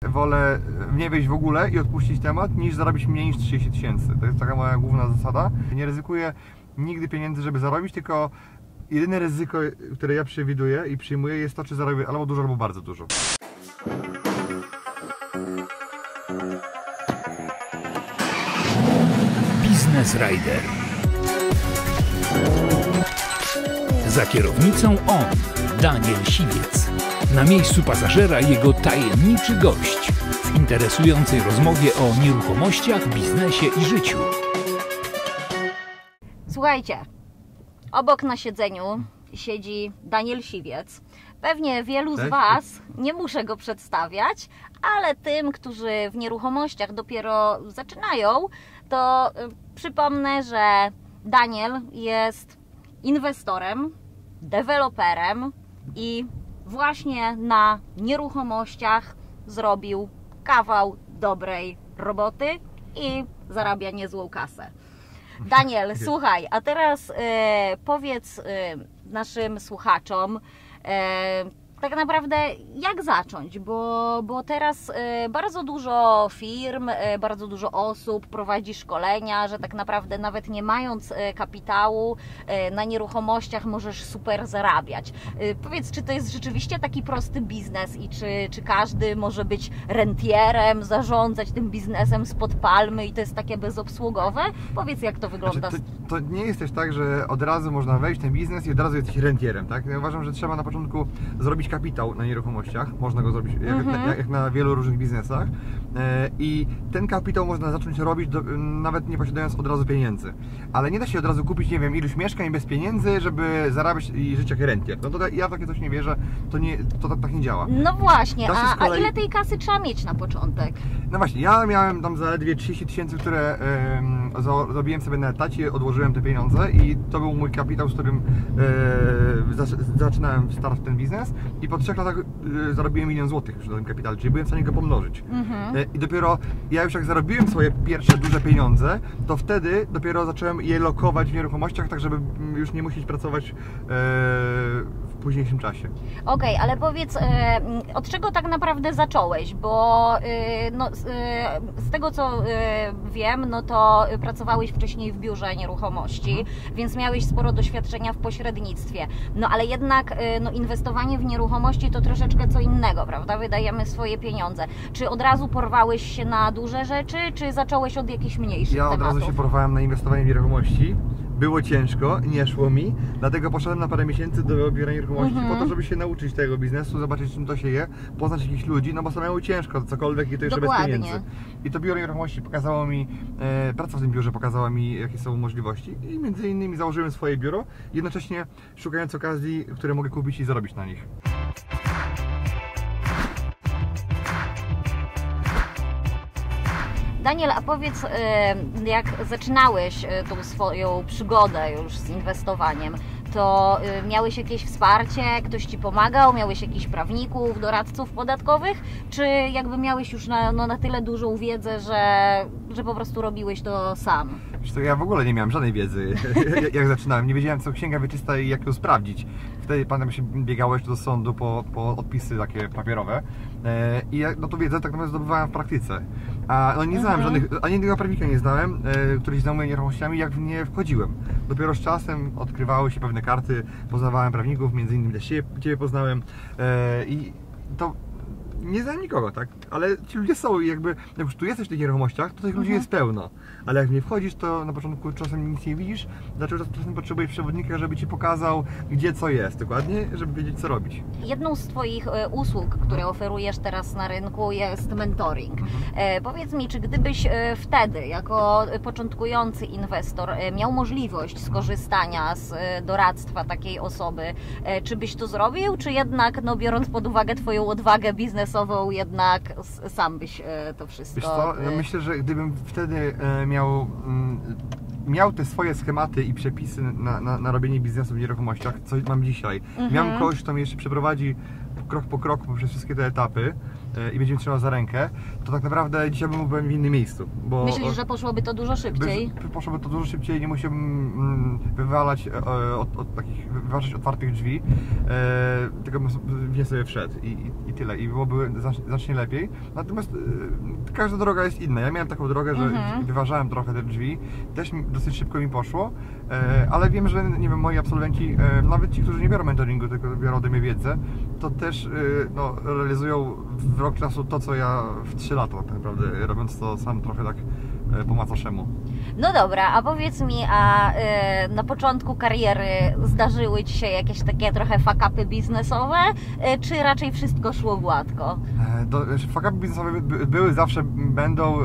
wolę nie wejść w ogóle i odpuścić temat, niż zarobić mniej niż 30 000. To jest taka moja główna zasada. Nie ryzykuję nigdy pieniędzy, żeby zarobić, tylko jedyne ryzyko, które ja przewiduję i przyjmuję, jest to, czy zarobię albo dużo, albo bardzo dużo. Business Rider. Za kierownicą on, Daniel Siwiec. Na miejscu pasażera jego tajemniczy gość w interesującej rozmowie o nieruchomościach, biznesie i życiu. Słuchajcie, obok na siedzeniu siedzi Daniel Siwiec. Pewnie wielu z Was, nie muszę go przedstawiać, ale tym, którzy w nieruchomościach dopiero zaczynają, to przypomnę, że Daniel jest inwestorem, deweloperem i właśnie na nieruchomościach zrobił kawał dobrej roboty i zarabia niezłą kasę. Daniel, słuchaj, a teraz powiedz naszym słuchaczom, tak naprawdę jak zacząć, bo teraz bardzo dużo firm, bardzo dużo osób prowadzi szkolenia, że tak naprawdę nawet nie mając kapitału na nieruchomościach możesz super zarabiać. Powiedz, czy to jest rzeczywiście taki prosty biznes i czy każdy może być rentierem, zarządzać tym biznesem spod palmy i to jest takie bezobsługowe? Powiedz, jak to wygląda. Znaczy, to nie jest też tak, że od razu można wejść w ten biznes i od razu jesteś rentierem, tak? Ja uważam, że trzeba na początku zrobić kapitał na nieruchomościach, można go zrobić jak na wielu różnych biznesach i ten kapitał można zacząć robić nawet nie posiadając od razu pieniędzy, ale nie da się od razu kupić, nie wiem, iluś mieszkań bez pieniędzy, żeby zarabiać i żyć jak rentier. No to ja w takie coś nie wierzę, to tak nie działa. No właśnie, a ile tej kasy trzeba mieć na początek? No właśnie, ja miałem tam zaledwie 30 000, które zrobiłem sobie na etacie, odłożyłem te pieniądze i to był mój kapitał, z którym zaczynałem start w ten biznes i po 3 latach zarobiłem 1 000 000 już na tym kapitale, czyli byłem w stanie go pomnożyć. I dopiero ja już jak zarobiłem swoje pierwsze duże pieniądze, to wtedy dopiero zacząłem je lokować w nieruchomościach, tak żeby już nie musieć pracować w późniejszym czasie. Okej, ale powiedz, od czego tak naprawdę zacząłeś, bo z tego co wiem, no to pracowałeś wcześniej w biurze nieruchomości, więc miałeś sporo doświadczenia w pośrednictwie, no ale jednak inwestowanie w nieruchomości to troszeczkę co innego, prawda? Wydajemy swoje pieniądze. Czy od razu porwałeś się na duże rzeczy, czy zacząłeś od jakichś mniejszych tematów? Ja od razu się porwałem na inwestowanie w nieruchomości. Było ciężko, nie szło mi, dlatego poszedłem na parę miesięcy do biura nieruchomości po to, żeby się nauczyć tego biznesu, zobaczyć, czym to się je, poznać jakichś ludzi, no bo samemu ciężko, cokolwiek i to jeszcze bez pieniędzy. I to biuro nieruchomości pokazało mi, praca w tym biurze pokazała mi, jakie są możliwości i między innymi założyłem swoje biuro, jednocześnie szukając okazji, które mogę kupić i zarobić na nich. Daniel, a powiedz, jak zaczynałeś tą swoją przygodę już z inwestowaniem, to miałeś jakieś wsparcie, ktoś Ci pomagał, miałeś jakichś prawników, doradców podatkowych, czy jakby miałeś już na tyle dużą wiedzę, że po prostu robiłeś to sam? Ja w ogóle nie miałem żadnej wiedzy, jak zaczynałem, nie wiedziałem, co księga wieczysta i jak ją sprawdzić. Wtedy pamiętam, się biegałem jeszcze do sądu po odpisy takie papierowe i ja tą wiedzę tak naprawdę zdobywałem w praktyce. A nie znałem ani jednego prawnika nie znałem, który się zajmuje nieruchomościami, jak w nie wchodziłem. Dopiero z czasem odkrywały się pewne karty, poznawałem prawników, między innymi też Ciebie poznałem i to nie znam nikogo, tak? Ale ci ludzie są i jakby, jak już tu jesteś w tych nieruchomościach, to tych ludzi jest pełno. Ale jak w nie wchodzisz, to na początku czasem nic nie widzisz, dlaczego czasem potrzebujesz przewodnika, żeby Ci pokazał, gdzie co jest, dokładnie, żeby wiedzieć, co robić. Jedną z Twoich usług, które oferujesz teraz na rynku, jest mentoring. Powiedz mi, czy gdybyś wtedy, jako początkujący inwestor, miał możliwość skorzystania z doradztwa takiej osoby, czy byś to zrobił, czy jednak, no, biorąc pod uwagę Twoją odwagę biznesową, jednak sam byś to wszystko... Wiesz co? Ja myślę, że gdybym wtedy miał te swoje schematy i przepisy na robienie biznesu w nieruchomościach, co mam dzisiaj. Miałem kogoś, kto mnie jeszcze przeprowadzi krok po kroku przez wszystkie te etapy, i będzie mnie trzymał za rękę, to tak naprawdę dzisiaj byłem w innym miejscu. Bo Myślisz, że poszłoby to dużo szybciej? Poszłoby to dużo szybciej, nie musiałbym wywalać wyważać otwartych drzwi, tylko bym sobie wszedł i tyle. I byłoby znacznie lepiej. Natomiast każda droga jest inna. Ja miałem taką drogę, że wyważałem trochę te drzwi, też dosyć szybko mi poszło, ale wiem, że nie wiem, moi absolwenci, nawet ci, którzy nie biorą mentoringu, tylko biorą ode mnie wiedzę, to też realizują w rok czasu to, co ja w 3 lata tak naprawdę, robiąc to sam trochę tak po macoszemu. No dobra, a powiedz mi, na początku kariery zdarzyły Ci się jakieś takie trochę fuck-upy biznesowe, czy raczej wszystko szło gładko? Fuck-upy biznesowe były, zawsze będą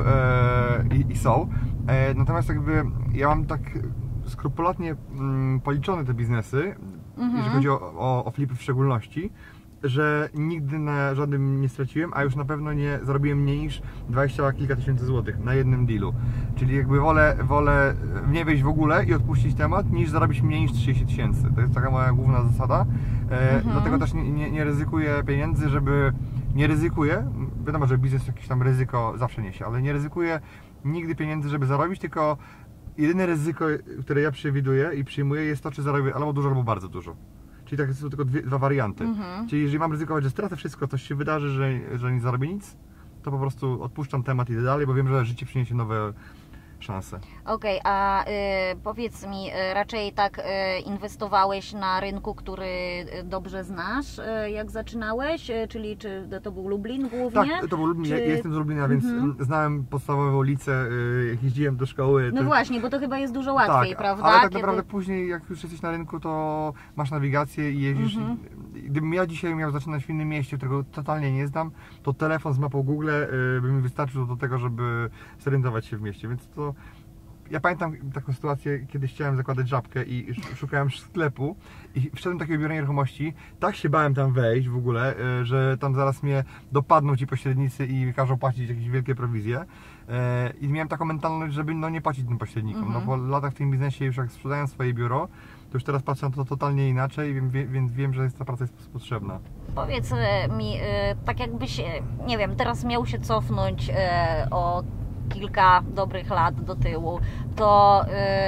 i są, natomiast jakby ja mam tak skrupulatnie policzone te biznesy, jeżeli chodzi o flipy w szczególności, że nigdy na żadnym nie straciłem, a już na pewno nie zarobiłem mniej niż 20 kilka tysięcy złotych na jednym dealu. Czyli jakby wolę nie wejść w ogóle i odpuścić temat, niż zarobić mniej niż 30 tysięcy. To jest taka moja główna zasada. Dlatego też nie ryzykuję pieniędzy, nie ryzykuję, wiadomo, że biznes jakieś tam ryzyko zawsze niesie, ale nie ryzykuję nigdy pieniędzy, żeby zarobić, tylko jedyne ryzyko, które ja przewiduję i przyjmuję, jest to, czy zarobię albo dużo, albo bardzo dużo. Czyli tak są tylko dwa warianty. Czyli jeżeli mam ryzykować, że stracę wszystko, coś się wydarzy, że nie zarobię nic, to po prostu odpuszczam temat i idę dalej, bo wiem, że życie przyniesie nowe szanse. Okej, a powiedz mi, raczej tak inwestowałeś na rynku, który dobrze znasz, jak zaczynałeś? Czyli czy to był Lublin głównie? Tak, to był Lublin. Ja jestem z Lublina, więc znałem podstawową ulicę, jak jeździłem do szkoły. No właśnie, bo to chyba jest dużo łatwiej, tak, prawda? Ale tak naprawdę później, jak już jesteś na rynku, to masz nawigację i jeździsz. Gdybym ja dzisiaj miał zaczynać w innym mieście, którego totalnie nie znam, to telefon z mapą Google by mi wystarczył do tego, żeby zorientować się w mieście, więc to... Ja pamiętam taką sytuację, kiedy chciałem zakładać Żabkę i szukałem sklepu i wszedłem do takiego biura nieruchomości, tak się bałem tam wejść w ogóle, że tam zaraz mnie dopadną ci pośrednicy i każą płacić jakieś wielkie prowizje. I miałem taką mentalność, żeby nie płacić tym pośrednikom, no po latach w tym biznesie już jak sprzedaję swoje biuro, to już teraz patrzę na to totalnie inaczej, więc wiem, że ta praca jest potrzebna. Powiedz mi, tak jakbyś, nie wiem, teraz miał się cofnąć o kilka dobrych lat do tyłu, to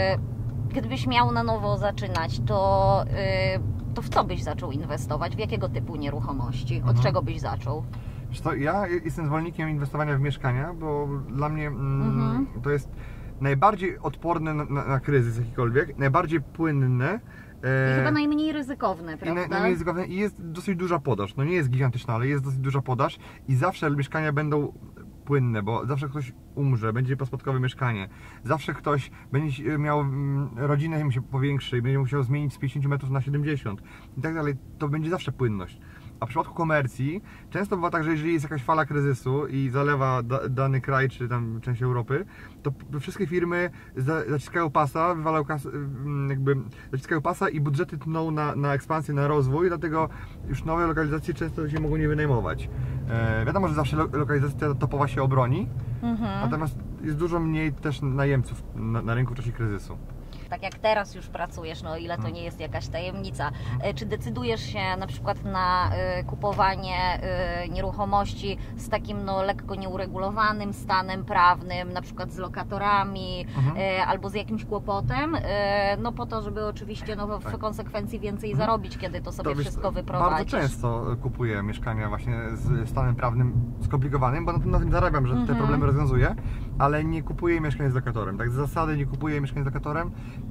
gdybyś miał na nowo zaczynać, to w co byś zaczął inwestować? W jakiego typu nieruchomości? Od czego byś zaczął? Wiesz co, ja jestem zwolennikiem inwestowania w mieszkania, bo dla mnie to jest najbardziej odporne na kryzys jakikolwiek, najbardziej płynne. I chyba najmniej ryzykowne, prawda? Najmniej ryzykowne i jest dosyć duża podaż. No nie jest gigantyczna, ale jest dosyć duża podaż i zawsze mieszkania będą płynne, bo zawsze ktoś umrze, będzie pospadkowe mieszkanie, zawsze ktoś będzie miał rodzinę, mu się powiększy i będzie musiał zmienić z 50 metrów na 70 i tak dalej, to będzie zawsze płynność. A w przypadku komercji często bywa tak, że jeżeli jest jakaś fala kryzysu i zalewa dany kraj czy tam część Europy, to wszystkie firmy zaciskają pasa, zaciskają pasa i budżety tną na ekspansję, na rozwój, dlatego już nowe lokalizacje często się mogą nie wynajmować. Wiadomo, że zawsze lokalizacja topowa się obroni, natomiast jest dużo mniej też najemców na rynku w czasie kryzysu. Tak jak teraz już pracujesz, no o ile to nie jest jakaś tajemnica, czy decydujesz się na przykład na kupowanie nieruchomości z takim lekko nieuregulowanym stanem prawnym, na przykład z lokatorami albo z jakimś kłopotem, no po to, żeby oczywiście w konsekwencji więcej zarobić, kiedy to sobie wszystko wyprowadzisz? Bardzo często kupuję mieszkania właśnie z stanem prawnym skomplikowanym, bo na tym zarabiam, że te problemy rozwiązuję, ale nie kupuję mieszkań z lokatorem. Tak z zasady nie kupuję mieszkań z lokatorem,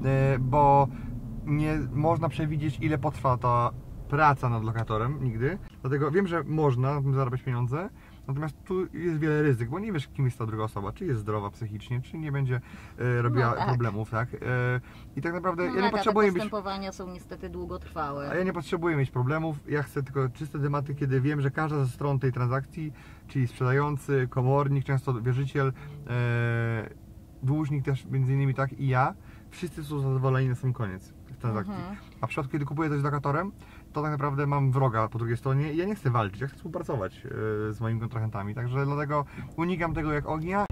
bo nie można przewidzieć, ile potrwa ta praca nad lokatorem nigdy. Dlatego wiem, że można na tym zarabiać pieniądze, natomiast tu jest wiele ryzyk, bo nie wiesz, kim jest ta druga osoba, czy jest zdrowa psychicznie, czy nie będzie robiła problemów, tak? I tak naprawdę ja nie potrzebuję te postępowania są niestety długotrwałe. A ja nie potrzebuję mieć problemów, ja chcę tylko czyste tematy, kiedy wiem, że każda ze stron tej transakcji, czyli sprzedający, komornik, często wierzyciel, dłużnik też między innymi, tak, i ja, wszyscy są zadowoleni na sam koniec transakcji. A w przypadku, kiedy kupuję coś z lokatorem, to tak naprawdę mam wroga po drugiej stronie i ja nie chcę walczyć, ja chcę współpracować z moimi kontrahentami, także dlatego unikam tego jak ognia.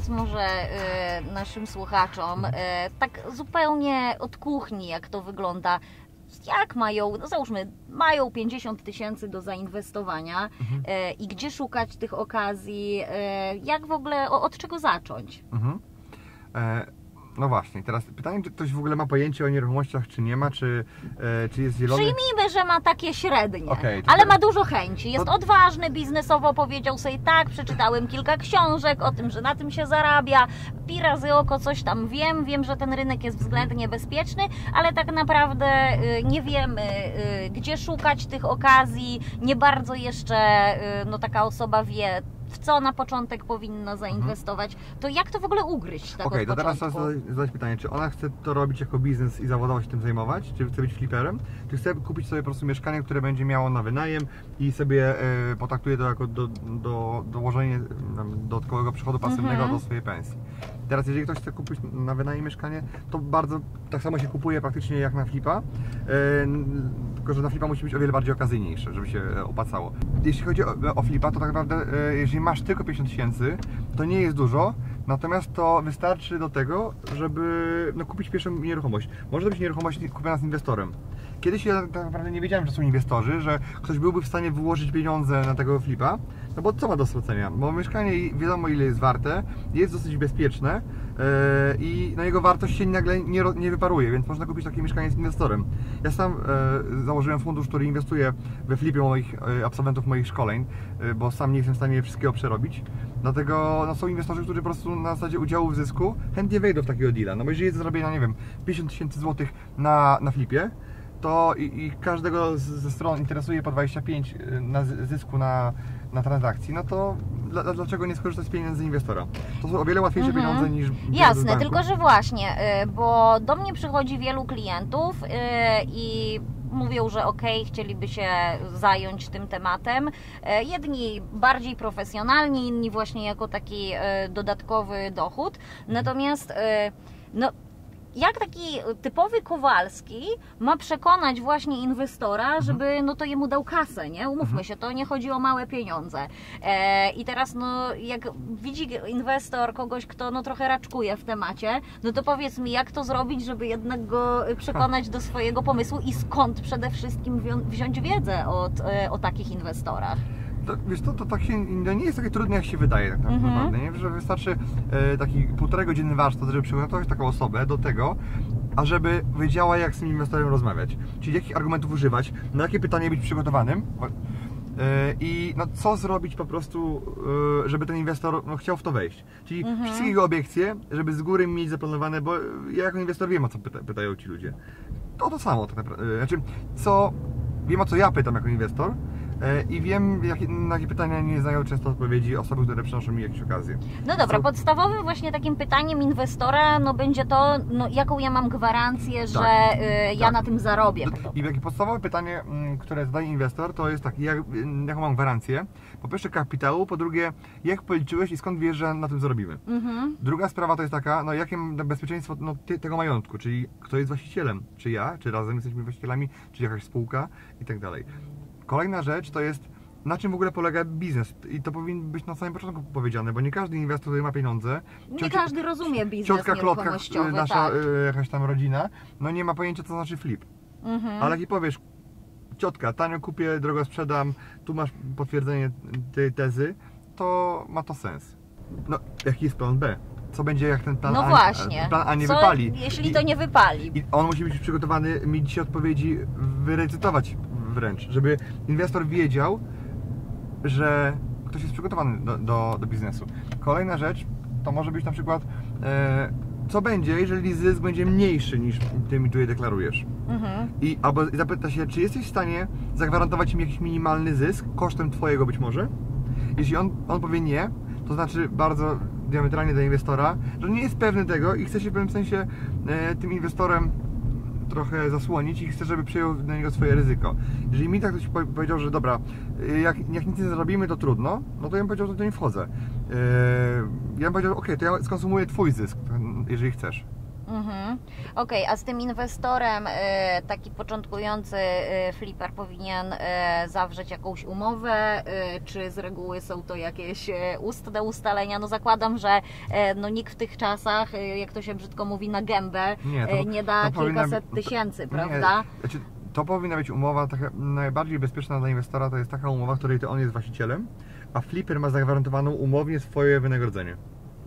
opowiedz może naszym słuchaczom, tak zupełnie od kuchni, jak to wygląda. Jak mają, no załóżmy, mają 50 000 do zainwestowania i gdzie szukać tych okazji, jak w ogóle, od czego zacząć? No właśnie, teraz pytanie, czy ktoś w ogóle ma pojęcie o nieruchomościach, czy nie ma, czy jest zielony? Przyjmijmy, że ma takie średnie, Okay, ale ma dużo chęci, jest odważny biznesowo, powiedział sobie tak, przeczytałem kilka książek o tym, że na tym się zarabia, pi razy oko coś tam wiem, że ten rynek jest względnie bezpieczny, ale tak naprawdę nie wiemy, gdzie szukać tych okazji, nie bardzo jeszcze no, taka osoba wie, w co na początek powinno zainwestować, to jak to w ogóle ugryźć tak od początku? To teraz trzeba zadać pytanie, czy ona chce to robić jako biznes i zawodowo się tym zajmować, czy chce być fliperem, czy chce kupić sobie po prostu mieszkanie, które będzie miało na wynajem i sobie potraktuje to jako dołożenie dodatkowego przychodu pasywnego do swojej pensji. Teraz jeżeli ktoś chce kupić na wynajem mieszkanie, to bardzo tak samo się kupuje praktycznie jak na flipa, tylko że na flipa musi być o wiele bardziej okazyjniejsze, żeby się opłacało. Jeśli chodzi o flipa, to tak naprawdę jeżeli masz tylko 50 000, to nie jest dużo, natomiast to wystarczy do tego, żeby kupić pierwszą nieruchomość. Może to być nieruchomość kupiona z inwestorem. Kiedyś ja tak naprawdę nie wiedziałem, że są inwestorzy, że ktoś byłby w stanie wyłożyć pieniądze na tego flipa, no bo co ma do stracenia? Bo mieszkanie wiadomo ile jest warte, jest dosyć bezpieczne i jego wartość się nagle nie wyparuje, więc można kupić takie mieszkanie z inwestorem. Ja sam założyłem fundusz, który inwestuje we flipie moich absolwentów moich szkoleń, bo sam nie jestem w stanie wszystkiego przerobić. Dlatego są inwestorzy, którzy po prostu na zasadzie udziału w zysku chętnie wejdą w takiego deala. No bo jeżeli jest do zrobienia, nie wiem, 50 000 złotych na flipie, to i każdego ze stron interesuje po 25 na zysku na transakcji, no to dlaczego nie skorzystać z pieniędzy inwestora? To są o wiele łatwiejsze pieniądze niż jasne, tylko że właśnie, bo do mnie przychodzi wielu klientów i mówią, że chcieliby się zająć tym tematem. Jedni bardziej profesjonalni, inni właśnie jako taki dodatkowy dochód. Natomiast no, jak taki typowy Kowalski ma przekonać właśnie inwestora, żeby no to jemu dał kasę, nie? Umówmy się, to nie chodzi o małe pieniądze. I teraz no jak widzi inwestor kogoś, kto no trochę raczkuje w temacie, no to powiedz mi, jak to zrobić, żeby jednak go przekonać do swojego pomysłu i skąd przede wszystkim wziąć wiedzę o takich inwestorach? To, wiesz, to tak się, nie jest takie trudne, jak się wydaje tak naprawdę, nie? Że wystarczy taki 1,5-godzinny warsztat, żeby przygotować taką osobę do tego, ażeby wiedziała, jak z tym inwestorem rozmawiać, czyli jakich argumentów używać, na jakie pytanie być przygotowanym i no, co zrobić po prostu, żeby ten inwestor chciał w to wejść. Czyli wszystkie jego obiekcje, żeby z góry mieć zaplanowane, bo ja jako inwestor wiem, o co pytają ci ludzie. To samo tak naprawdę, znaczy, wiem, o co ja pytam jako inwestor, i wiem, na jakie pytania nie znają często odpowiedzi osoby, które przynoszą mi jakieś okazje. No dobra, podstawowym właśnie takim pytaniem inwestora no będzie to, no, jaką ja mam gwarancję, że ja na tym zarobię. I takie podstawowe pytanie, które zadaje inwestor, to jest takie, jaką mam gwarancję? Po pierwsze kapitału, po drugie, jak policzyłeś i skąd wiesz, że na tym zarobimy? Druga sprawa to jest taka, no jakie bezpieczeństwo tego majątku, czyli kto jest właścicielem? Czy ja, czy razem jesteśmy właścicielami, czy jakaś spółka i tak dalej. Kolejna rzecz to jest, na czym w ogóle polega biznes i to powinno być na samym początku powiedziane, bo nie każdy inwestor, który ma pieniądze, nie każdy rozumie biznes nieruchomościowy, nasza jakaś tam rodzina, no nie ma pojęcia, co znaczy flip. Ale jak powiesz, ciotka, tanio kupię, drogo sprzedam, tu masz potwierdzenie tej tezy, to ma to sens. No, jaki jest plan B? Co będzie, jak ten plan A nie wypali? Jeśli to nie wypali? I on musi być przygotowany, mi dzisiaj odpowiedzi wyrecytować wręcz, żeby inwestor wiedział, że ktoś jest przygotowany do biznesu. Kolejna rzecz to może być na przykład co będzie, jeżeli zysk będzie mniejszy niż ty mi tutaj deklarujesz. Albo zapyta się, czy jesteś w stanie zagwarantować mi jakiś minimalny zysk kosztem twojego być może? Jeśli on powie nie, to znaczy bardzo diametralnie dla inwestora, że nie jest pewny tego i chce się w pewnym sensie tym inwestorem trochę zasłonić i chce, żeby przyjął na niego swoje ryzyko. Jeżeli mi tak ktoś powiedział, że dobra, jak nic nie zarobimy, to trudno, no to ja bym powiedział, że to nie wchodzę. Ja bym powiedział, ok, to ja skonsumuję twój zysk, jeżeli chcesz. Okej, a z tym inwestorem taki początkujący flipper powinien zawrzeć jakąś umowę, czy z reguły są to jakieś ustne ustalenia? No zakładam, że no nikt w tych czasach, jak to się brzydko mówi, na gębę nie da kilkaset tysięcy, prawda? Nie, znaczy, to powinna być umowa taka najbardziej bezpieczna dla inwestora, to jest taka umowa, w której to on jest właścicielem, a flipper ma zagwarantowaną umownie swoje wynagrodzenie.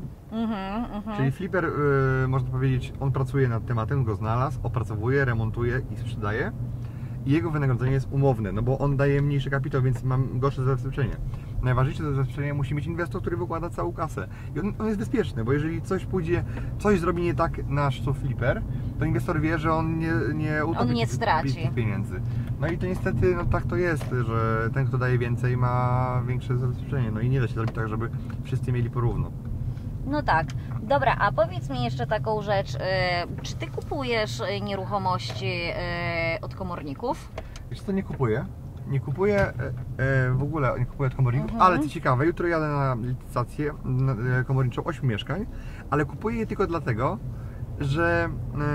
Czyli flipper, można powiedzieć, on pracuje nad tematem, go znalazł, opracowuje, remontuje i sprzedaje i jego wynagrodzenie jest umowne, no bo on daje mniejszy kapitał, więc mam gorsze zabezpieczenie. Najważniejsze zabezpieczenie musi mieć inwestor, który wykłada całą kasę i on jest bezpieczny, bo jeżeli coś zrobi nie tak nasz flipper, to inwestor wie, że on nie utopi tych pieniędzy. No i to niestety, no tak to jest, że ten, kto daje więcej, ma większe zabezpieczenie, no i nie da się zrobić tak, żeby wszyscy mieli porówno. No tak. Dobra, a powiedz mi jeszcze taką rzecz, czy Ty kupujesz nieruchomości od komorników? Wiesz co, nie kupuję. Nie kupuję w ogóle, nie kupuję od komorników, ale co ciekawe, jutro jadę na licytację komorniczą 8 mieszkań, ale kupuję je tylko dlatego, że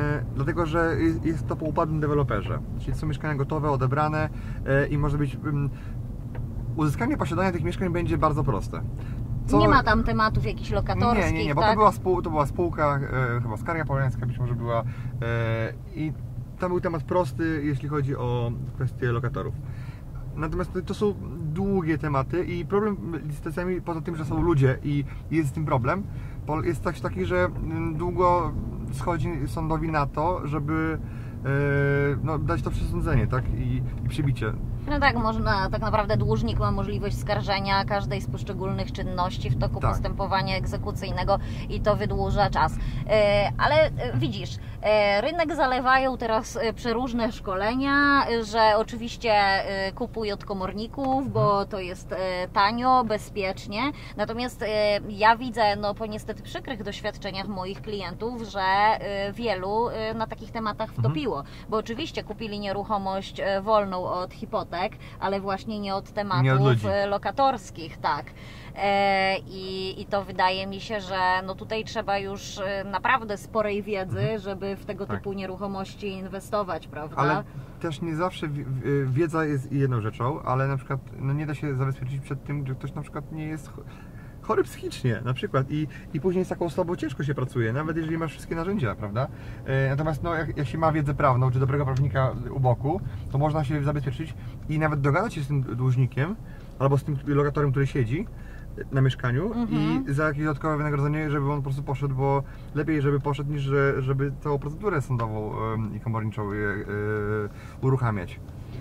jest to po upadłym deweloperze. Czyli są mieszkania gotowe, odebrane i może być... Uzyskanie posiadania tych mieszkań będzie bardzo proste. Nie ma tam tematów jakichś lokatorskich, nie, bo tak? to była spółka, chyba Skarga Polańska być może była i tam był temat prosty, jeśli chodzi o kwestie lokatorów. Natomiast to są długie tematy i problem z licytacjami, poza tym, że są ludzie i jest z tym problem, jest taki, że długo schodzi sądowi na to, żeby dać to przesądzenie, tak? I przybicie. No tak, tak naprawdę dłużnik ma możliwość skarżenia każdej z poszczególnych czynności w toku postępowania egzekucyjnego i to wydłuża czas. Ale widzisz, rynek zalewają teraz przeróżne szkolenia, że oczywiście kupuj od komorników, bo to jest tanio, bezpiecznie. Natomiast ja widzę, no po niestety przykrych doświadczeniach moich klientów, że wielu na takich tematach wtopiło, bo oczywiście kupili nieruchomość wolną od hipotek, ale właśnie nie od tematów lokatorskich, tak. I to wydaje mi się, że no tutaj trzeba już naprawdę sporej wiedzy, żeby w tego typu nieruchomości inwestować, prawda? Ale też nie zawsze wiedza jest jedną rzeczą, ale na przykład no nie da się zabezpieczyć przed tym, że ktoś na przykład nie jest chory psychicznie na przykład i później z taką osobą ciężko się pracuje, nawet jeżeli masz wszystkie narzędzia, prawda? Natomiast no, jak się ma wiedzę prawną, czy dobrego prawnika u boku, to można się zabezpieczyć i nawet dogadać się z tym dłużnikiem albo z tym lokatorem, który siedzi na mieszkaniu i za jakieś dodatkowe wynagrodzenie, żeby on po prostu poszedł, bo lepiej, żeby poszedł, niż żeby całą procedurę sądową i komorniczą uruchamiać.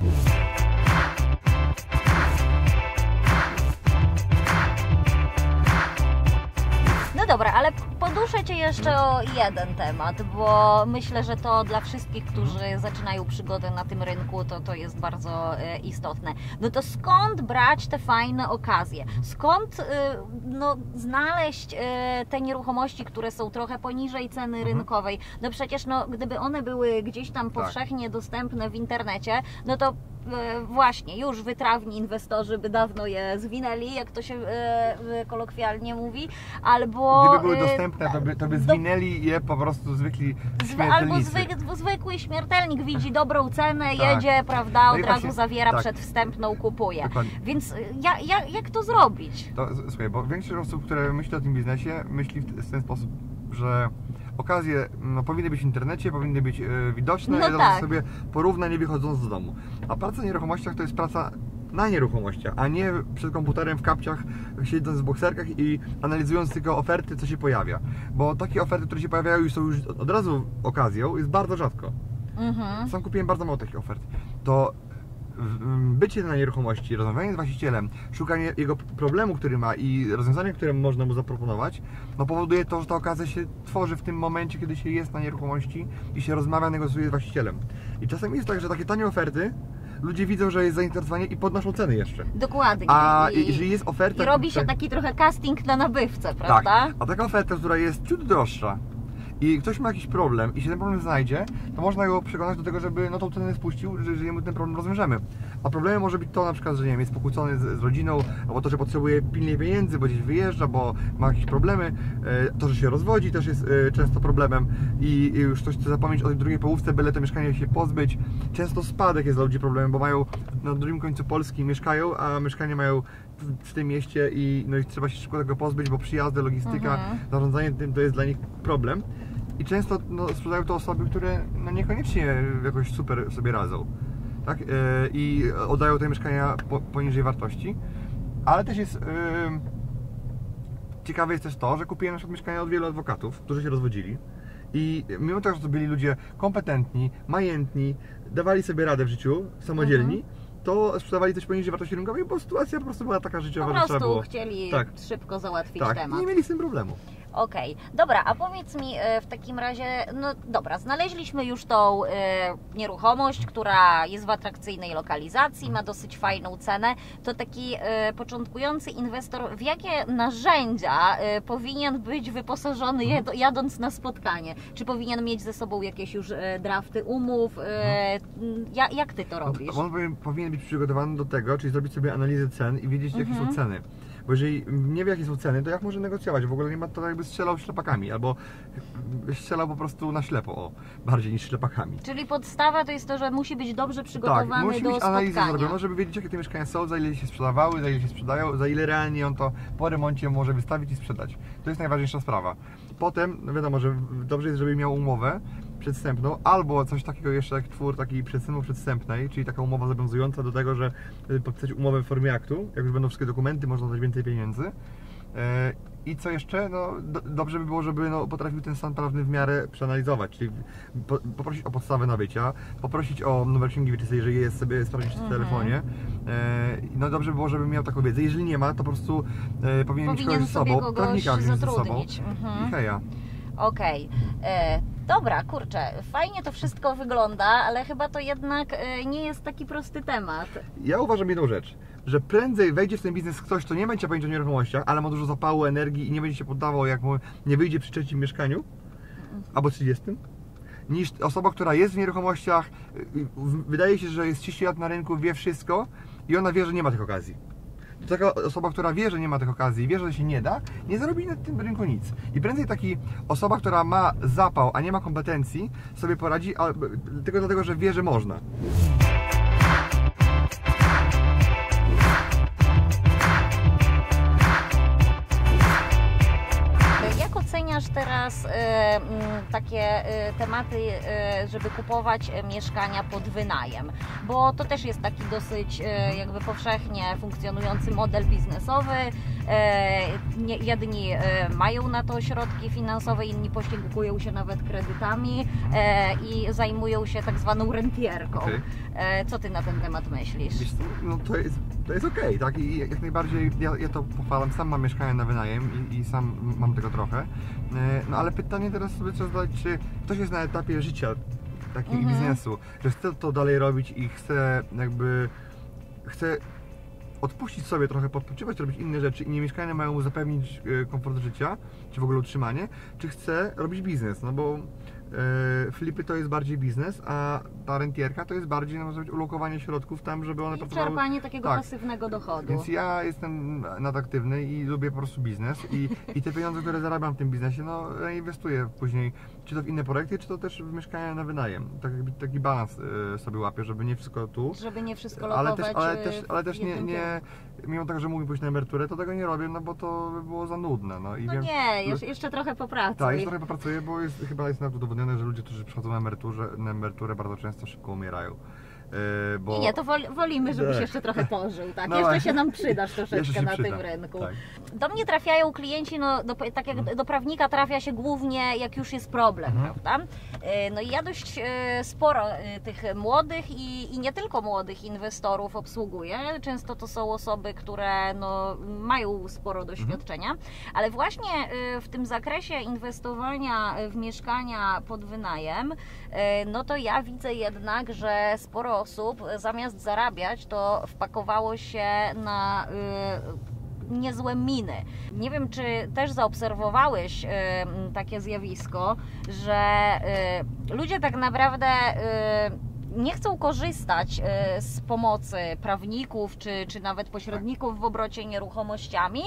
No dobra, ale poduszę Cię jeszcze o jeden temat, bo myślę, że to dla wszystkich, którzy zaczynają przygodę na tym rynku, to jest bardzo istotne. No to skąd brać te fajne okazje? Skąd znaleźć te nieruchomości, które są trochę poniżej ceny rynkowej? No przecież gdyby one były gdzieś tam powszechnie dostępne w internecie, no to właśnie, już wytrawni inwestorzy by dawno je zwinęli, jak to się kolokwialnie mówi, albo... Gdyby były dostępne, to by zwinęli je po prostu zwykli śmiertelnicy. Albo zwykły śmiertelnik widzi dobrą cenę, jedzie, prawda, od razu zawiera przedwstępną, kupuje. Dokładnie. Więc jak to zrobić? Słuchaj, bo większość osób, które myśli o tym biznesie, myśli w ten sposób, że okazje powinny być w internecie, powinny być widoczne, i sobie porówna, nie wychodząc z domu. A praca w nieruchomościach to jest praca na nieruchomościach, a nie przed komputerem w kapciach, siedząc w bokserkach i analizując tylko oferty, co się pojawia. Bo takie oferty, które się pojawiają i są już od razu okazją, jest bardzo rzadko. Sam kupiłem bardzo mało takich ofert. To bycie na nieruchomości, rozmawianie z właścicielem, szukanie jego problemu, który ma i rozwiązania, które można mu zaproponować, no powoduje to, że ta okazja się tworzy w tym momencie, kiedy się jest na nieruchomości i się rozmawia, negocjuje z właścicielem. I czasem jest tak, że takie tanie oferty ludzie widzą, że jest zainteresowanie i podnoszą ceny jeszcze. Dokładnie. A jeżeli jest oferta... I robi się taki trochę casting na nabywcę, prawda? Tak. A taka oferta, która jest ciut droższa i ktoś ma jakiś problem i się ten problem znajdzie, to można go przekonać do tego, żeby tą cenę spuścił, że mu ten problem rozwiążemy. A problemem może być to na przykład, że nie wiem, jest pokłócony z rodziną, albo to, że potrzebuje pilnie pieniędzy, bo gdzieś wyjeżdża, bo ma jakieś problemy. To, że się rozwodzi, też jest często problemem i już ktoś chce zapomnieć o tej drugiej połówce, byle to mieszkanie się pozbyć. Często spadek jest dla ludzi problemem, bo mają na drugim końcu Polski mieszkają, a mieszkanie mają w tym mieście i trzeba się szybko tego pozbyć, bo przyjazdy, logistyka, zarządzanie tym to jest dla nich problem. I często sprzedają to osoby, które niekoniecznie jakoś super sobie radzą, tak? I oddają te mieszkania poniżej wartości. Ale też jest ciekawe jest też to, że kupiłem na przykład mieszkania od wielu adwokatów, którzy się rozwodzili. I mimo tego, że to byli ludzie kompetentni, majętni, dawali sobie radę w życiu, samodzielni, to sprzedawali coś poniżej wartości rynkowej, bo sytuacja po prostu była taka życiowa, że trzeba było... Po prostu chcieli szybko załatwić temat. Nie mieli z tym problemu. Okej, dobra, a powiedz mi w takim razie, no dobra, znaleźliśmy już tą nieruchomość, która jest w atrakcyjnej lokalizacji, ma dosyć fajną cenę. To taki początkujący inwestor, w jakie narzędzia powinien być wyposażony jadąc na spotkanie? Czy powinien mieć ze sobą jakieś już drafty umów? Jak Ty to robisz? On powinien być przygotowany do tego, czyli zrobić sobie analizę cen i wiedzieć, jakie są ceny. Bo jeżeli nie wie, jakie są ceny, to jak może negocjować? W ogóle nie ma to, jakby strzelał ślepakami, albo strzelał po prostu na ślepo, bardziej niż ślepakami. Czyli podstawa to jest to, że musi być dobrze przygotowany do spotkania. Musi mieć analizę zrobioną, żeby wiedzieć, jakie te mieszkania są, za ile się sprzedawały, za ile się sprzedają, za ile realnie on to po remoncie może wystawić i sprzedać. To jest najważniejsza sprawa. Potem, wiadomo, że dobrze jest, żeby miał umowę przedwstępną, albo coś takiego jeszcze jak twór takiej przedwstępnej, czyli taka umowa zobowiązująca do tego, że podpisać umowę w formie aktu, jak już będą wszystkie dokumenty, można dać więcej pieniędzy. I co jeszcze? Dobrze by było, żeby potrafił ten stan prawny w miarę przeanalizować, czyli poprosić o podstawę nabycia, poprosić o numer księgi wieczystej, jeżeli jest, sobie sprawdzić w telefonie. Dobrze by było, żeby miał taką wiedzę. Jeżeli nie ma, to po prostu powinien mieć kogoś ze sobą, prawnika wziąć ze sobą i heja. Okej. Dobra, kurczę, fajnie to wszystko wygląda, ale chyba to jednak nie jest taki prosty temat. Ja uważam jedną rzecz, że prędzej wejdzie w ten biznes ktoś, kto nie będzie pamiętać o nieruchomościach, ale ma dużo zapału, energii i nie będzie się poddawał, jak mu nie wyjdzie przy trzecim mieszkaniu, albo 30, niż osoba, która jest w nieruchomościach, wydaje się, że jest 30 lat na rynku, wie wszystko i ona wie, że nie ma tych okazji. Taka osoba, która wie, że nie ma tych okazji, wie, że się nie da, nie zarobi na tym rynku nic. I prędzej taki osoba, która ma zapał, a nie ma kompetencji, sobie poradzi, tylko dlatego, że wie, że można. Jak oceniasz teraz takie tematy, żeby kupować mieszkania pod wynajem? Bo to też jest taki dosyć jakby powszechnie funkcjonujący model biznesowy. Jedni mają na to środki finansowe, inni posiłkują się nawet kredytami i zajmują się tak zwaną rentierką. Okay. Co Ty na ten temat myślisz? Wiesz co, no to jest okej, tak? I jak najbardziej ja to pochwalam, sam mam mieszkania na wynajem i sam mam tego trochę. No ale pytanie teraz sobie trzeba zadać, czy ktoś jest na etapie życia takiego biznesu, że chce to dalej robić i chce odpuścić sobie trochę, podpoczywać, robić inne rzeczy i nie mieszkania mają mu zapewnić komfort życia, czy w ogóle utrzymanie, czy chce robić biznes, no bo flipy to jest bardziej biznes, a ta rentierka to jest bardziej ulokowanie środków tam, żeby one pracowały... czerpanie takiego pasywnego dochodu. Więc ja jestem nadaktywny i lubię po prostu biznes i te pieniądze, które zarabiam w tym biznesie, inwestuję później, czy to w inne projekty, czy to też w mieszkania na wynajem. Taki balans sobie łapię, żeby nie wszystko tu. Żeby nie wszystko lokować ale też nie mimo tego, że mógłbym pójść na emeryturę, to tego nie robię, no bo to by było za nudne. Jeszcze trochę popracuj. Tak, jeszcze trochę popracuję, bo chyba jest nawet udowodnione, że ludzie, którzy przychodzą na emeryturę bardzo często szybko umierają. Nie, to wolimy, żebyś jeszcze trochę pożył, tak? Jeszcze się nam przydasz troszeczkę na tym rynku. Tak. Do mnie trafiają klienci, tak jak do prawnika trafia się głównie, jak już jest problem, prawda? No i ja dość sporo tych młodych i nie tylko młodych inwestorów obsługuję. Często to są osoby, które mają sporo doświadczenia, ale właśnie w tym zakresie inwestowania w mieszkania pod wynajem, to ja widzę jednak, że sporo osób zamiast zarabiać, to wpakowało się na niezłe miny. Nie wiem, czy też zaobserwowałeś takie zjawisko, że ludzie tak naprawdę nie chcą korzystać z pomocy prawników, czy nawet pośredników w obrocie nieruchomościami,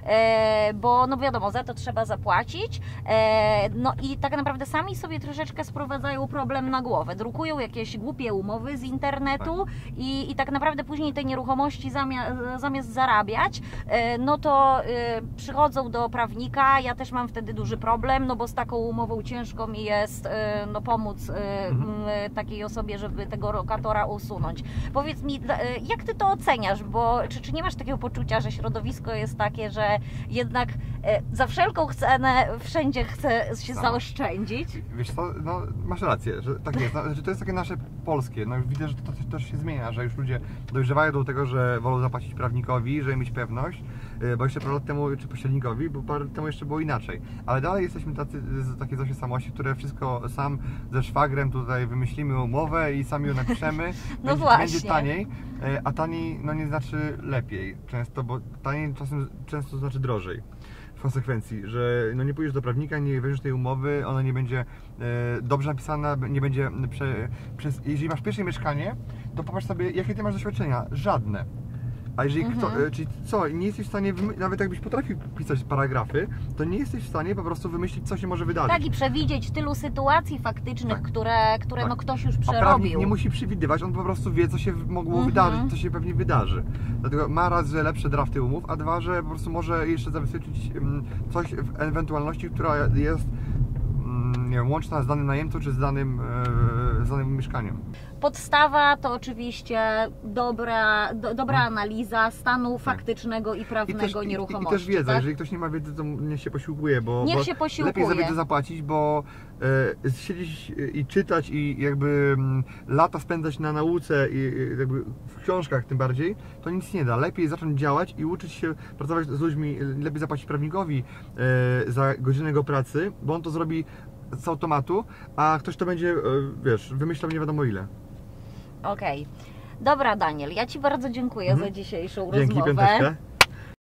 bo no wiadomo, za to trzeba zapłacić, no i tak naprawdę sami sobie troszeczkę sprowadzają problem na głowę, drukują jakieś głupie umowy z internetu i tak naprawdę później te nieruchomości zamiast zarabiać, no to przychodzą do prawnika. Ja też mam wtedy duży problem, no bo z taką umową ciężko mi jest no, pomóc takiej osobie, żeby tego lokatora usunąć. Powiedz mi, jak Ty to oceniasz, bo czy nie masz takiego poczucia, że środowisko jest takie, że jednak za wszelką cenę wszędzie chce się zaoszczędzić? Wiesz co, no masz rację, że tak jest, no, że to jest takie nasze polskie, no widzę, że to też się zmienia, że już ludzie dojrzewają do tego, że wolą zapłacić prawnikowi, żeby mieć pewność, bo jeszcze parę lat temu, czy pośrednikowi, bo parę lat temu jeszcze było inaczej, ale dalej jesteśmy takie Zosie Samosi, które wszystko sam ze szwagrem tutaj wymyślimy umowę i sami ją napiszemy, no będzie taniej, a taniej no nie znaczy lepiej często, bo taniej czasem często znaczy drożej. W konsekwencji, że no nie pójdziesz do prawnika, nie weźmiesz tej umowy, ona nie będzie dobrze napisana, nie będzie jeżeli masz pierwsze mieszkanie, to popatrz sobie, jakie ty masz doświadczenia. Żadne. A jeżeli czyli co, nie jesteś w stanie, nawet jakbyś potrafił pisać paragrafy, to nie jesteś w stanie po prostu wymyślić, co się może wydarzyć. Tak, i przewidzieć tylu sytuacji faktycznych, które no ktoś już A przerobił. prawnik nie musi przewidywać, on po prostu wie, co się mogło wydarzyć, co się pewnie wydarzy. Dlatego ma raz, że lepsze drafty umów, a dwa, że po prostu może jeszcze zabezpieczyć coś w ewentualności, która jest nie wiem, łączna z danym najemcą, czy z danym mieszkaniem. Podstawa to oczywiście dobra analiza stanu faktycznego i prawnego nieruchomości. I też wiedza, tak? jeżeli ktoś nie ma wiedzy, to niech się posiłkuje, bo lepiej za wiedzę zapłacić, bo siedzieć i czytać i jakby lata spędzać na nauce i jakby w książkach tym bardziej, to nic nie da. Lepiej zacząć działać i uczyć się pracować z ludźmi, lepiej zapłacić prawnikowi za godzinę jego pracy, bo on to zrobi z automatu, a ktoś to będzie, wiesz, wymyślał nie wiadomo ile. Okej. Dobra, Daniel, ja Ci bardzo dziękuję za dzisiejszą Dzięki, rozmowę. piąteczkę.